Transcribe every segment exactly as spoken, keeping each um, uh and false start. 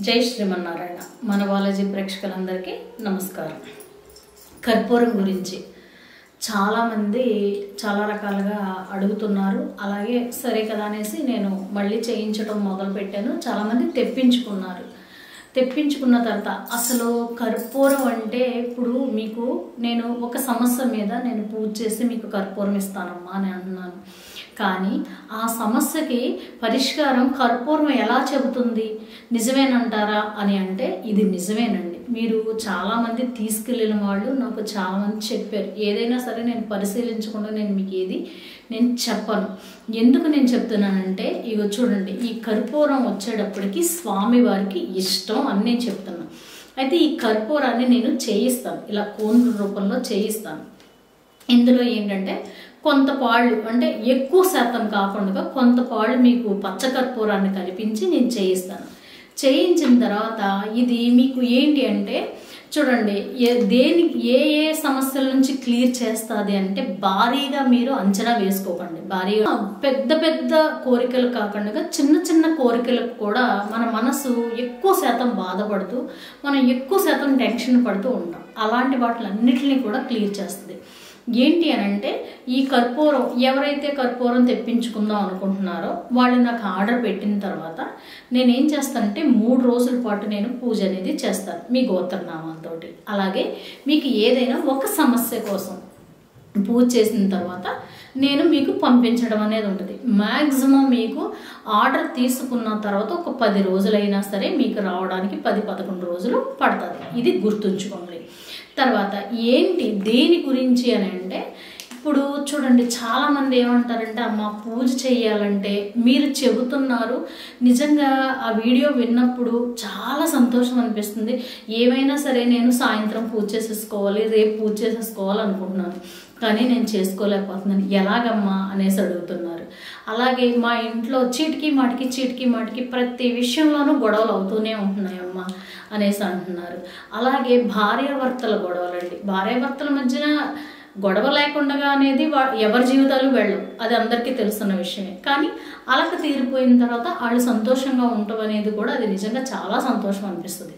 జై శ్రీమన్నారాయణ మన బాలాజీ ప్రేక్షకులందరికీ నమస్కారం. కర్పూరం గురించి చాలామంది చాలా రకాలుగా అడుగుతున్నారు. అలాగే సరే కదా అనేసి నేను మళ్ళీ చేయించడం మొదలుపెట్టాను. చాలామంది తెప్పించుకున్నారు. తెప్పించుకున్న తర్వాత అసలు కర్పూరం అంటే ఇప్పుడు మీకు నేను ఒక సమస్య మీద నేను పూజ చేసి మీకు కర్పూరం ఇస్తానమ్మా అని అంటున్నాను. కానీ ఆ సమస్యకి పరిష్కారం కర్పూరం ఎలా చెబుతుంది, నిజమేనంటారా అని అంటే ఇది నిజమేనండి. మీరు చాలామంది తీసుకెళ్ళిన వాళ్ళు నాకు చాలామంది చెప్పారు. ఏదైనా సరే నేను పరిశీలించకుండా నేను మీకు ఏది నేను చెప్పను. ఎందుకు నేను చెప్తున్నానంటే ఇగో చూడండి, ఈ కర్పూరం వచ్చేటప్పటికి స్వామివారికి ఇష్టం అని నేను చెప్తున్నాను. అయితే ఈ కర్పూరాన్ని నేను చేయిస్తాను, ఇలా కోన్ రూపంలో చేయిస్తాను. ఇందులో ఏంటంటే కొంత పాళ్ళు అంటే ఎక్కువ శాతం కాకుండా కొంత పాళ్ళు మీకు పచ్చకర్పూరాన్ని కల్పించి నేను చేయిస్తాను. చేయించిన తర్వాత ఇది మీకు ఏంటి అంటే చూడండి, ఏ దేనికి ఏ ఏ సమస్యల నుంచి క్లియర్ చేస్తుంది అంటే భారీగా మీరు అంచనా వేసుకోకండి. భారీగా పెద్ద పెద్ద కోరికలు కాకుండా చిన్న చిన్న కోరికలకు కూడా మన మనసు ఎక్కువ శాతం బాధపడుతూ మనం ఎక్కువ శాతం టెన్షన్ పడుతూ ఉంటాం. అలాంటి వాటిలన్నిటిని కూడా క్లియర్ చేస్తుంది. ఏంటి అని అంటే ఈ కర్పూరం ఎవరైతే కర్పూరం తెప్పించుకుందాం అనుకుంటున్నారో వాళ్ళు నాకు ఆర్డర్ పెట్టిన తర్వాత నేనేం చేస్తానంటే మూడు రోజుల పాటు నేను పూజ అనేది చేస్తాను మీ గోత్రనామాలతో. అలాగే మీకు ఏదైనా ఒక సమస్య కోసం పూజ చేసిన తర్వాత నేను మీకు పంపించడం అనేది ఉంటుంది. మ్యాక్సిమం మీకు ఆర్డర్ తీసుకున్న తర్వాత ఒక పది రోజులైనా సరే మీకు రావడానికి పది పదకొండు రోజులు పడుతుంది. ఇది గుర్తుంచుకోండి. తర్వాత ఏంటి దేని గురించి అని అంటే ఇప్పుడు చూడండి, చాలామంది ఏమంటారంటే అమ్మ పూజ చేయాలంటే మీరు చెబుతున్నారు. నిజంగా ఆ వీడియో విన్నప్పుడు చాలా సంతోషం అనిపిస్తుంది. ఏమైనా సరే నేను సాయంత్రం పూజ చేసేసుకోవాలి, రేపు పూజ చేసేసుకోవాలి అనుకుంటున్నాను, కానీ నేను చేసుకోలేకపోతున్నాను, ఎలాగమ్మా అనేసి అడుగుతున్నారు. అలాగే మా ఇంట్లో చీటికి మాటికి చీటికి మాటికి ప్రతి విషయంలోనూ గొడవలు అవుతూనే ఉంటున్నాయమ్మా అనేసి అంటున్నారు. అలాగే భార్యాభర్తల గొడవలండి, భార్యాభర్తల మధ్యన గొడవ లేకుండా అనేది ఎవరి జీవితాలు వెళ్ళవు, అది అందరికీ తెలుస్తున్న విషయమే. కానీ అలక తీరిపోయిన తర్వాత వాళ్ళు సంతోషంగా ఉండటం అనేది కూడా అది నిజంగా చాలా సంతోషం అనిపిస్తుంది.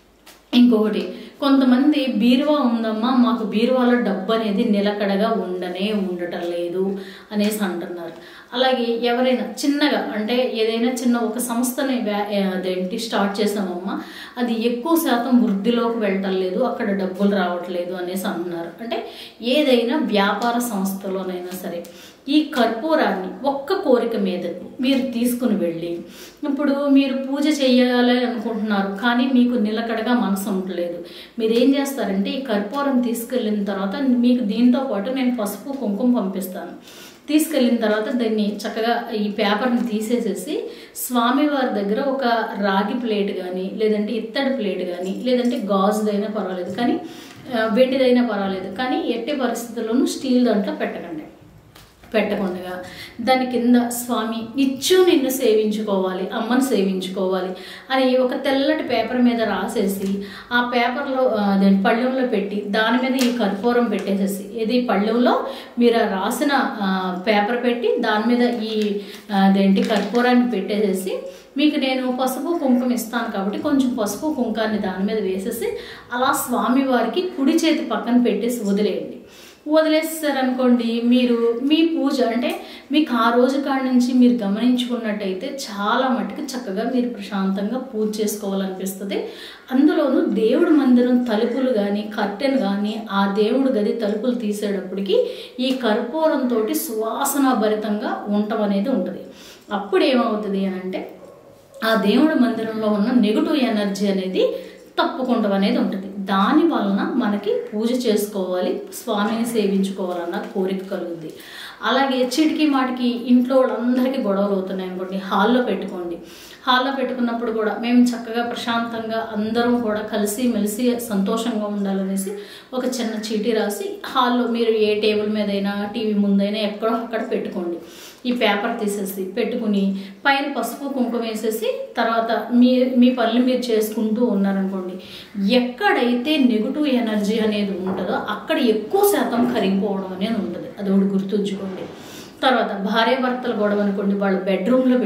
ఇంకొకటి, కొంతమంది బీరువా ఉందమ్మా, మాకు బీరువాలో డబ్బు అనేది నిలకడగా ఉండనే ఉండటం లేదు అనేసి అంటున్నారు. అలాగే ఎవరైనా చిన్నగా అంటే ఏదైనా చిన్న ఒక సంస్థని అదేంటి స్టార్ట్ చేసామమ్మా, అది ఎక్కువ శాతం వృద్ధిలోకి వెళ్ళటం లేదు, అక్కడ డబ్బులు రావట్లేదు అనేసి అంటున్నారు. అంటే ఏదైనా వ్యాపార సంస్థలోనైనా సరే ఈ కర్పూరాన్ని ఒక్క కోరిక మీద మీరు తీసుకుని వెళ్ళి ఇప్పుడు మీరు పూజ చేయాలి అనుకుంటున్నారు, కానీ మీకు నిలకడగా మనసు ఉండలేదు. మీరు ఏం చేస్తారంటే ఈ కర్పూరం తీసుకెళ్ళిన తర్వాత మీకు దీంతో పాటు నేను పసుపు కుంకుమ పంపిస్తాను. తీసుకెళ్ళిన తర్వాత దాన్ని చక్కగా ఈ పేపర్ని తీసేసేసి స్వామివారి దగ్గర ఒక రాగి ప్లేట్ కానీ లేదంటే ఇత్తడి ప్లేట్ కానీ లేదంటే గాజుదైనా పర్వాలేదు, కానీ వెండిదైనా పర్వాలేదు, కానీ ఎట్టి పరిస్థితుల్లోనూ స్టీల్ దాంట్లో పెట్టకండి. పెట్టకుండా దాని కింద స్వామి నిత్యం నిన్ను సేవించుకోవాలి, అమ్మను సేవించుకోవాలి అని ఒక తెల్లటి పేపర్ మీద రాసేసి ఆ పేపర్లో అదే పళ్ళెంలో పెట్టి దాని మీద ఈ కర్పూరం పెట్టేసేసి ఇది పళ్ళెంలో మీరు రాసిన పేపర్ పెట్టి దాని మీద ఈ అదేంటి కర్పూరాన్ని పెట్టేసేసి మీకు నేను పసుపు కుంకుమ ఇస్తాను కాబట్టి కొంచెం పసుపు కుంకాన్ని దాని మీద వేసేసి అలా స్వామివారికి కుడి చేతి పక్కన పెట్టేసి వదిలేయండి. వదిలేస్తారనుకోండి, మీరు మీ పూజ అంటే మీకు ఆ రోజు కాడి నుంచి మీరు గమనించుకున్నట్టయితే చాలా మటుకు చక్కగా మీరు ప్రశాంతంగా పూజ చేసుకోవాలనిపిస్తుంది. అందులోనూ దేవుడి మందిరం తలుపులు కానీ కర్టెన్ కానీ ఆ దేవుడి గది తలుపులు తీసేటప్పటికి ఈ కర్పూరంతో సువాసన భరితంగా ఉండటం అనేది ఉంటుంది. అప్పుడు ఏమవుతుంది అని అంటే ఆ దేవుడి మందిరంలో ఉన్న నెగటివ్ ఎనర్జీ అనేది తప్పుకుంటం అనేది ఉంటుంది. దాని వలన మనకి పూజ చేసుకోవాలి, స్వామిని సేవించుకోవాలన్న కోరిక కలుగుద్ది. అలాగే చిటికి మాటికి ఇంట్లో వాళ్ళందరికీ గొడవలు అవుతున్నాయి అనుకోండి, హాల్లో పెట్టుకోండి. హాల్లో పెట్టుకున్నప్పుడు కూడా మేము చక్కగా ప్రశాంతంగా అందరం కూడా కలిసి మెలిసి సంతోషంగా ఉండాలనేసి ఒక చిన్న చీటీ రాసి హాల్లో మీరు ఏ టేబుల్ మీదైనా టీవీ ముందైనా ఎక్కడో అక్కడ పెట్టుకోండి. ఈ పేపర్ తీసేసి పెట్టుకుని పైన పసుపు కుంకుమ వేసేసి తర్వాత మీ మీ పనులు మీరు చేసుకుంటూ ఉన్నారనుకోండి, ఎక్కడైతే నెగిటివ్ ఎనర్జీ అనేది ఉంటుందో అక్కడ ఎక్కువ శాతం కరిగిపోవడం అనేది ఉంటుంది. అది ఒకటి గుర్తుంచుకోండి. తర్వాత భార్యాభర్తల గొడవ అనుకోండి, వాళ్ళు బెడ్రూమ్లో పెట్టుకోండి.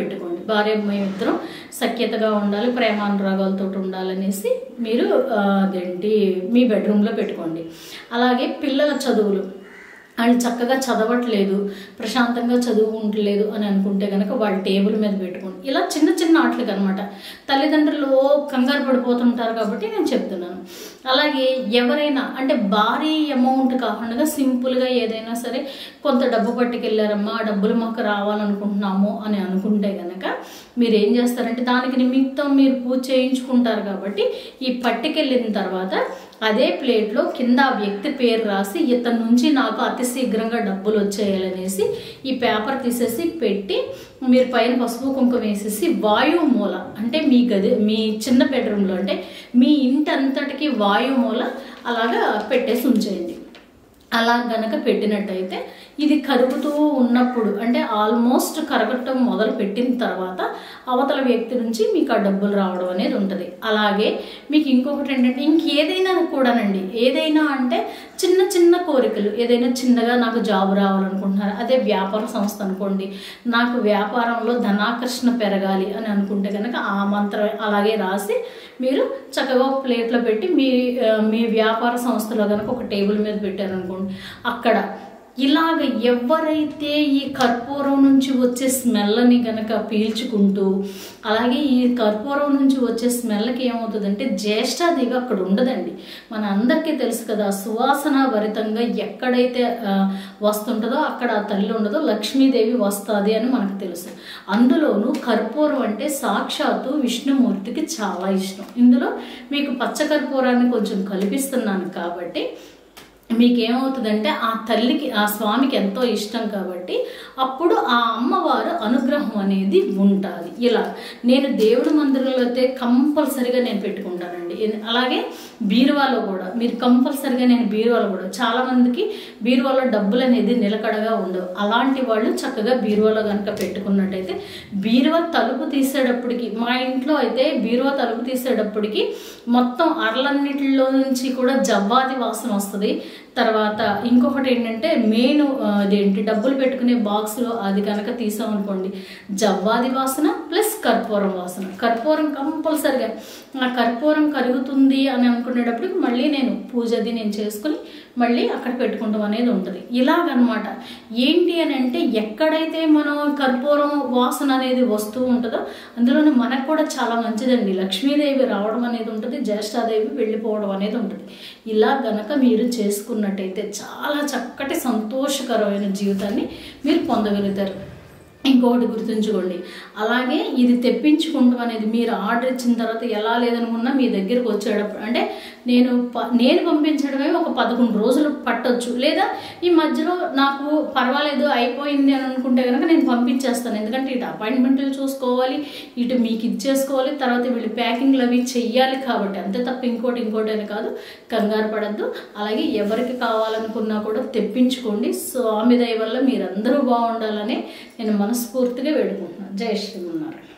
భార్య మేమిద్దరం సఖ్యతగా ఉండాలి, ప్రేమానురాగాలతో ఉండాలనేసి మీరు అదేంటి మీ బెడ్రూమ్లో పెట్టుకోండి. అలాగే పిల్లల చదువులు వాళ్ళు చక్కగా చదవట్లేదు, ప్రశాంతంగా చదువుకుంటలేదు అని అనుకుంటే కనుక వాళ్ళ టేబుల్ మీద పెట్టుకోండి. ఇలా చిన్న చిన్న ఆటలకు అనమాట. తల్లిదండ్రులు కంగారు పడిపోతుంటారు కాబట్టి నేను చెప్తున్నాను. అలాగే ఎవరైనా అంటే భారీ అమౌంట్ కాకుండా సింపుల్గా ఏదైనా సరే కొంత డబ్బు పట్టుకెళ్ళారమ్మా, ఆ డబ్బులు మాకు రావాలనుకుంటున్నాము అని అనుకుంటే కనుక మీరు ఏం చేస్తారంటే దానికి నిమిత్తం మీరు పూజ చేయించుకుంటారు కాబట్టి ఈ పట్టుకెళ్ళిన తర్వాత అదే ప్లేట్లో కింద ఆ వ్యక్తి పేరు రాసి ఇతని నుంచి నాకు అతి శీఘ్రంగా డబ్బులు వచ్చేయాలనేసి ఈ పేపర్ తీసేసి పెట్టి మీరు పైన పసుపు కుంకుమ వేసేసి వాయువు మూల అంటే మీ గది మీ చిన్న బెడ్రూమ్లో అంటే మీ ఇంటి అంతటికి వాయువు మూల అలాగా పెట్టేసి ఉంచేయండి. అలా గనక పెట్టినట్టయితే ఇది కరుగుతూ ఉన్నప్పుడు అంటే ఆల్మోస్ట్ కరగటం మొదలు పెట్టిన తర్వాత అవతల వ్యక్తి నుంచి మీకు ఆ డబ్బులు రావడం అనేది ఉంటుంది. అలాగే మీకు ఇంకొకటి ఏంటంటే ఇంకేదైనా కూడానండి, ఏదైనా అంటే చిన్న చిన్న కోరికలు, ఏదైనా చిన్నగా నాకు జాబ్ రావాలనుకుంటున్నారు, అదే వ్యాపార సంస్థ అనుకోండి, నాకు వ్యాపారంలో ధనాకర్షణ పెరగాలి అని అనుకుంటే కనుక ఆ మంత్రం అలాగే రాసి మీరు చక్కగా ఒక ప్లేట్లో పెట్టి మీ మీ వ్యాపార సంస్థలో కనుక ఒక టేబుల్ మీద పెట్టారనుకోండి, అక్కడ ఇలాగ ఎవరైతే ఈ కర్పూరం నుంచి వచ్చే స్మెల్ని గనక పీల్చుకుంటూ అలాగే ఈ కర్పూరం నుంచి వచ్చే స్మెల్కి ఏమవుతుందంటే జ్యేష్ఠాదేవి అక్కడ ఉండదండి. మన అందరికీ తెలుసు కదా, సువాసన భరితంగా ఎక్కడైతే వస్తుంటుందో అక్కడ ఆ తల్లి ఉండదో లక్ష్మీదేవి వస్తుంది అని మనకు తెలుసు. అందులోనూ కర్పూరం అంటే సాక్షాత్తు విష్ణుమూర్తికి చాలా ఇష్టం. ఇందులో మీకు పచ్చ కర్పూరాన్ని కొంచెం కల్పిస్తున్నాను కాబట్టి మీకేమవుతుందంటే ఆ తల్లికి ఆ స్వామికి ఎంతో ఇష్టం కాబట్టి అప్పుడు ఆ అమ్మవారు అనుగ్రహం అనేది ఉంటుంది. ఇలా నేను దేవుడి మందిరంలో అయితే కంపల్సరిగా నేను పెట్టుకుంటానండి. అలాగే బీరువాలో కూడా మీరు కంపల్సరిగా నేను బీరువాలో కూడా చాలామందికి బీరువాలో డబ్బులు అనేది నిలకడగా ఉండవు. అలాంటి వాళ్ళు చక్కగా బీరువాలో కనుక పెట్టుకున్నట్టయితే బీరువా తలుపు తీసేటప్పటికి మా ఇంట్లో అయితే బీరువా తలుపు తీసేటప్పటికి మొత్తం అరలన్నిటిలో నుంచి కూడా జవ్వాది వాసన వస్తుంది. తర్వాత ఇంకొకటి ఏంటంటే మెయిన్ అదేంటి డబ్బులు పెట్టుకునే బాక్స్లో అది కనుక తీసామనుకోండి జవ్వాది వాసన ప్లస్ కర్పూరం వాసన. కర్పూరం కంపల్సరిగా ఆ కర్పూరం కరుగుతుంది అని అనుకునేటప్పటికి మళ్ళీ నేను పూజది నేను చేసుకుని మళ్ళీ అక్కడ పెట్టుకుంటాం అనేది ఉంటుంది. ఇలాగనమాట. ఏంటి అని అంటే ఎక్కడైతే మనం కర్పూరం వాసన అనేది వస్తూ ఉంటుందో అందులోనే మనకు కూడా చాలా మంచిదండి. లక్ష్మీదేవి రావడం అనేది ఉంటుంది, జ్యేష్ఠాదేవి వెళ్ళిపోవడం అనేది ఉంటుంది. ఇలా గనక మీరు చేసుకున్నట్టయితే చాలా చక్కటి సంతోషకరమైన జీవితాన్ని మీరు పొందగలుగుతారు. ఇంకొకటి గుర్తుంచుకోండి, అలాగే ఇది తెప్పించుకుంటాం అనేది మీరు ఆర్డర్ ఇచ్చిన తర్వాత ఎలా లేదనుకున్నా మీ దగ్గరకు వచ్చేటప్పుడు అంటే నేను నేను పంపించడమే ఒక పదకొండు రోజులు పట్టొచ్చు, లేదా ఈ మధ్యలో నాకు పర్వాలేదు అయిపోయింది అని అనుకుంటే కనుక నేను పంపించేస్తాను. ఎందుకంటే ఇటు అపాయింట్మెంట్లు చూసుకోవాలి, ఇటు మీకు ఇచ్చేసుకోవాలి, తర్వాత వీళ్ళు ప్యాకింగ్లు అవి చెయ్యాలి కాబట్టి అంతే తప్ప ఇంకోటి ఇంకోటి అని కాదు. కంగారు పడద్దు. అలాగే ఎవరికి కావాలనుకున్నా కూడా తెప్పించుకోండి. స్వామి దయ వల్ల మీరందరూ బాగుండాలని నేను మనస్ఫూర్తిగా వేడుకుంటున్నాను. జై శ్రీమన్నారాయణ.